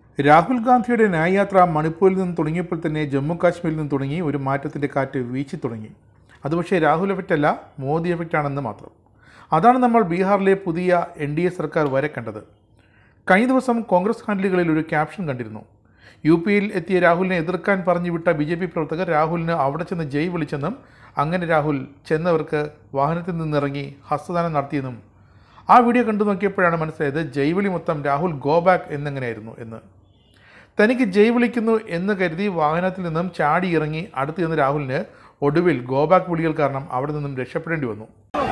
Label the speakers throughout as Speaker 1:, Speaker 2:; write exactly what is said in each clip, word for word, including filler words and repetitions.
Speaker 1: രാഹുൽ ഗാന്ധിയുടെ ന്യായയാത്ര മണിപ്പൂരിൽ നിന്ന് തുടങ്ങിയപ്പോൾ തന്നെ ജമ്മു കാശ്മീരിൽ നിന്ന് തുടങ്ങി ഒരു മാറ്റത്തിൻ്റെ കാറ്റ് വീശി തുടങ്ങി. അത് പക്ഷേ രാഹുൽ എഫക്റ്റല്ല, മോദി എഫക്റ്റാണെന്ന് മാത്രം. അതാണ് നമ്മൾ ബീഹാറിലെ പുതിയ എൻ ഡി എ സർക്കാർ വരെ കണ്ടത്. കഴിഞ്ഞ ദിവസം കോൺഗ്രസ് ഹാൻഡിലുകളിൽ ഒരു ക്യാപ്ഷൻ കണ്ടിരുന്നു. യു പിയിൽ എത്തിയ രാഹുലിനെ എതിർക്കാൻ പറഞ്ഞു വിട്ട ബി ജെ പി പ്രവർത്തകർ രാഹുലിന് അവിടെ ചെന്ന് ജയ് വിളിച്ചെന്നും അങ്ങനെ രാഹുൽ ചെന്നവർക്ക് വാഹനത്തിൽ നിന്നിറങ്ങി ഹസ്തദാനം നടത്തിയെന്നും ആ വീഡിയോ കണ്ടു നോക്കിയപ്പോഴാണ് മനസ്സിലായത് ജയ് വിളി മൊത്തം രാഹുൽ ഗോ ബാക്ക് എന്നെങ്ങനെയായിരുന്നു എന്ന്. തനിക്ക് ജയ് വിളിക്കുന്നു എന്ന് കരുതി വാഹനത്തിൽ നിന്നും ചാടി ഇറങ്ങി അടുത്ത് ചെന്ന രാഹുലിന് ഒടുവിൽ ഗോ ബാക്ക് വിളികൾ കാരണം അവിടെ നിന്നും രക്ഷപ്പെടേണ്ടി വന്നു.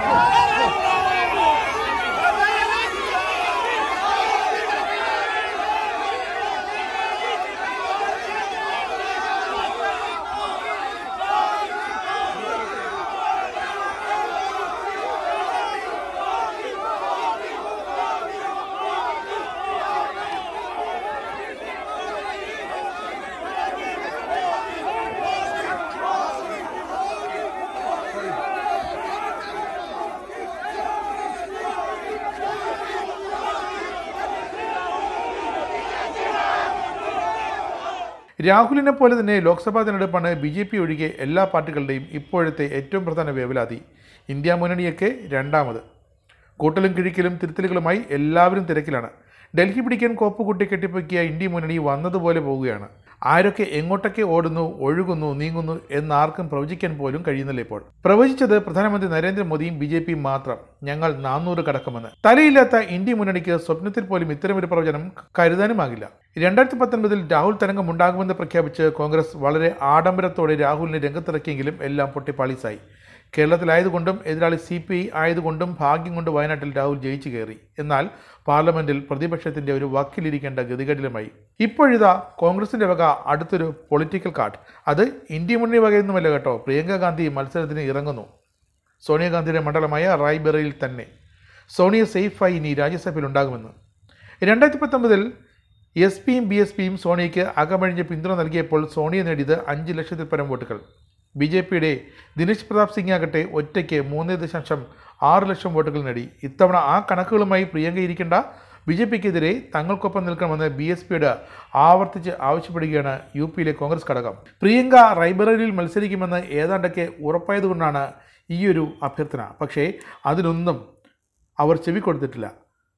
Speaker 1: രാഹുലിനെ പോലെ തന്നെ ലോക്സഭാ തെരഞ്ഞെടുപ്പാണ് ബി ജെ പി ഒഴികെ എല്ലാ പാർട്ടികളുടെയും ഇപ്പോഴത്തെ ഏറ്റവും പ്രധാന വേവലാതി. ഇന്ത്യ മുന്നണിയൊക്കെ രണ്ടാമത്. കൂട്ടലും കിഴിക്കലും തിരുത്തലുകളുമായി എല്ലാവരും തിരക്കിലാണ്. ഡൽഹി പിടിക്കാൻ കോപ്പ് കൂട്ടി കെട്ടിപ്പൊക്കിയ ഇന്ത്യ മുന്നണി വന്നതുപോലെ പോവുകയാണ്. ആരൊക്കെ എങ്ങോട്ടൊക്കെ ഓടുന്നു, ഒഴുകുന്നു, നീങ്ങുന്നു എന്നാർക്കും പ്രവചിക്കാൻ പോലും കഴിയുന്നില്ല. ഇപ്പോൾ പ്രവചിച്ചത് പ്രധാനമന്ത്രി നരേന്ദ്രമോദിയും ബി ജെ പിയും മാത്രം. ഞങ്ങൾ നാനൂറ് കടക്കുമെന്ന്. തലയില്ലാത്ത ഇന്ത്യ മുന്നണിക്ക് സ്വപ്നത്തിൽ പോലും ഇത്തരമൊരു പ്രവചനം കരുതാനുമാകില്ല. രണ്ടായിരത്തി പത്തൊൻപതിൽ രാഹുൽ തരംഗം ഉണ്ടാകുമെന്ന് പ്രഖ്യാപിച്ച് കോൺഗ്രസ് വളരെ ആഡംബരത്തോടെ രാഹുലിനെ രംഗത്തിറക്കിയെങ്കിലും എല്ലാം പൊട്ടിപ്പാളീസായി. കേരളത്തിലായതുകൊണ്ടും എതിരാളി സി പി ഐ ആയതുകൊണ്ടും ഭാഗ്യം കൊണ്ട് വയനാട്ടിൽ രാഹുൽ ജയിച്ചു കയറി. എന്നാൽ പാർലമെന്റിൽ പ്രതിപക്ഷത്തിന്റെ ഒരു വക്കിലിരിക്കേണ്ട ഗതികേടിലുമായി. ഇപ്പോഴിതാ കോൺഗ്രസിന്റെ വക അടുത്തൊരു പൊളിറ്റിക്കൽ കാർഡ്. അത് ഇന്ത്യ മുന്നണി വകയൊന്നുമല്ല കേട്ടോ. പ്രിയങ്ക ഗാന്ധി മത്സരത്തിന് ഇറങ്ങുന്നു. സോണിയാഗാന്ധിയുടെ മണ്ഡലമായ റായ്ബറയിൽ തന്നെ. സോണിയ സേഫായി ഇനി രാജ്യസഭയിൽ ഉണ്ടാകുമെന്ന്. രണ്ടായിരത്തി പത്തൊമ്പതിൽ എസ് പിയും ബി എസ് പിയും സോണിയയ്ക്ക് അകമഴിഞ്ഞ് പിന്തുണ നൽകിയപ്പോൾ സോണിയ നേടിയത് അഞ്ച് ലക്ഷത്തിൽ പരം വോട്ടുകൾ. ബി ജെ പിയുടെ ദിനേശ് പ്രതാപ് സിംഗ് ആകട്ടെ ഒറ്റയ്ക്ക് മൂന്ന് ദശാംശം ആറ് ലക്ഷം വോട്ടുകൾ നേടി. ഇത്തവണ ആ കണക്കുകളുമായി പ്രിയങ്ക ഇരിക്കേണ്ട. ബി ജെ പിക്കെതിരെ തങ്ങൾക്കൊപ്പം നിൽക്കണമെന്ന് ബി എസ് പിയുടെ ആവർത്തിച്ച് ആവശ്യപ്പെടുകയാണ് യു പിയിലെ കോൺഗ്രസ് ഘടകം. പ്രിയങ്ക റായ്ബറേലിയിൽ മത്സരിക്കുമെന്ന് ഏതാണ്ടൊക്കെ ഉറപ്പായതുകൊണ്ടാണ് ഈയൊരു അഭ്യർത്ഥന. പക്ഷേ അതിനൊന്നും അവർ ചെവി കൊടുത്തിട്ടില്ല.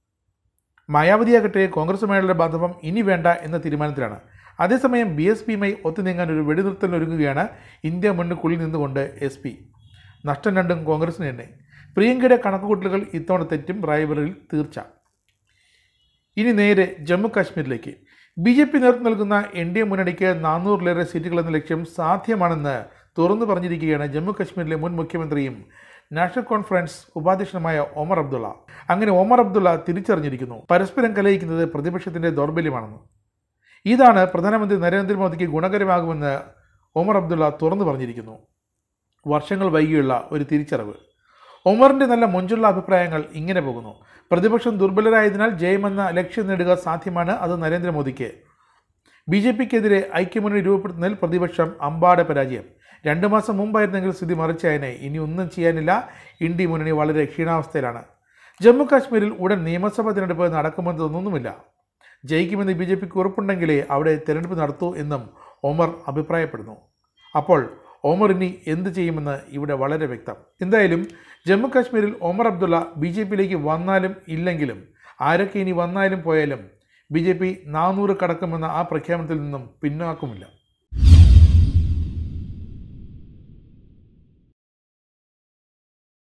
Speaker 1: മായാവതിയാകട്ടെ കോൺഗ്രസുമായുള്ള ബാന്ധവം ഇനി വേണ്ട എന്ന തീരുമാനത്തിലാണ്. അതേസമയം ബി എസ് പിയുമായി ഒത്തുനീങ്ങാൻ ഒരു വെടിനിർത്തലിനൊരുങ്ങുകയാണ് ഇന്ത്യ മുന്നണിക്കുള്ളിൽ നിന്നുകൊണ്ട് എസ് പി. നഷ്ടം രണ്ടും കോൺഗ്രസിന് തന്നെ. പ്രിയങ്കയുടെ കണക്കുകൂട്ടലുകൾ ഇത്തവണ തെറ്റും റായ്ബറേലിയിൽ തീർച്ച. ഇനി നേരെ ജമ്മു കാശ്മീരിലേക്ക്. ബി ജെ പി നേതൃത്വം നൽകുന്ന എൻ ഡി എ മുന്നണിക്ക് നാനൂറിലേറെ സീറ്റുകൾ എന്ന ലക്ഷ്യം സാധ്യമാണെന്ന് തുറന്നു പറഞ്ഞിരിക്കുകയാണ് ജമ്മു കാശ്മീരിലെ മുൻ മുഖ്യമന്ത്രിയും നാഷണൽ കോൺഫറൻസ് ഉപാധ്യക്ഷനുമായ ഒമർ അബ്ദുള്ള. അങ്ങനെ ഒമർ അബ്ദുള്ള തിരിച്ചറിഞ്ഞിരിക്കുന്നു പരസ്പരം കലഹിക്കുന്നത് പ്രതിപക്ഷത്തിന്റെ ദൗർബല്യമാണെന്ന്. ഇതാണ് പ്രധാനമന്ത്രി നരേന്ദ്രമോദിക്ക് ഗുണകരമാകുമെന്ന് ഒമർ അബ്ദുള്ള തുറന്നു പറഞ്ഞിരിക്കുന്നു. വർഷങ്ങൾ വൈകിയുള്ള ഒരു തിരിച്ചറിവ്. ഒമറിൻ്റെ നല്ല മൊഞ്ചുള്ള അഭിപ്രായങ്ങൾ ഇങ്ങനെ പോകുന്നു. പ്രതിപക്ഷം ദുർബലരായതിനാൽ ജയമെന്ന ലക്ഷ്യം നേടുക സാധ്യമാണ്. അത് നരേന്ദ്രമോദിക്ക്. ബി ജെ പിക്കെതിരെ ഐക്യമുന്നണി രൂപപ്പെടുത്തുന്നതിൽ പ്രതിപക്ഷം അമ്പാടെ പരാജയം. രണ്ടു മാസം മുമ്പായിരുന്നെങ്കിൽ സ്ഥിതി മറിച്ചായനെ. ഇനി ഒന്നും ചെയ്യാനില്ല. ഇന്ത്യ മുന്നണി വളരെ ക്ഷീണാവസ്ഥയിലാണ്. ജമ്മു കാശ്മീരിൽ ഉടൻ നിയമസഭാ തിരഞ്ഞെടുപ്പ് നടക്കുമെന്ന് തോന്നുന്നുമില്ല. ജയിക്കുമെന്ന് ബി ജെ പിക്ക് ഉറപ്പുണ്ടെങ്കിലേ അവിടെ തിരഞ്ഞെടുപ്പ് നടത്തൂ എന്നും ഒമർ അഭിപ്രായപ്പെടുന്നു. അപ്പോൾ ഒമർ ഇനി എന്ത് ചെയ്യുമെന്ന് ഇവിടെ വളരെ വ്യക്തം. എന്തായാലും ജമ്മു കാശ്മീരിൽ ഒമർ അബ്ദുള്ള ബി ജെ പിയിലേക്ക് വന്നാലും ഇല്ലെങ്കിലും ആരൊക്കെ ഇനി വന്നാലും പോയാലും ബി ജെ പി നാനൂറ് കടക്കുമെന്ന ആ പ്രഖ്യാപനത്തിൽ നിന്നും പിന്നാക്കുമില്ല.